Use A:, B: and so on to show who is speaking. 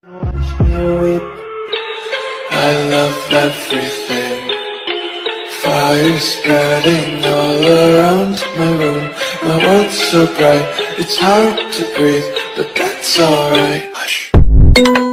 A: Watch me weep. I love everything. Fire spreading all around my room. My world's so bright, it's hard to breathe, but that's alright. Hush.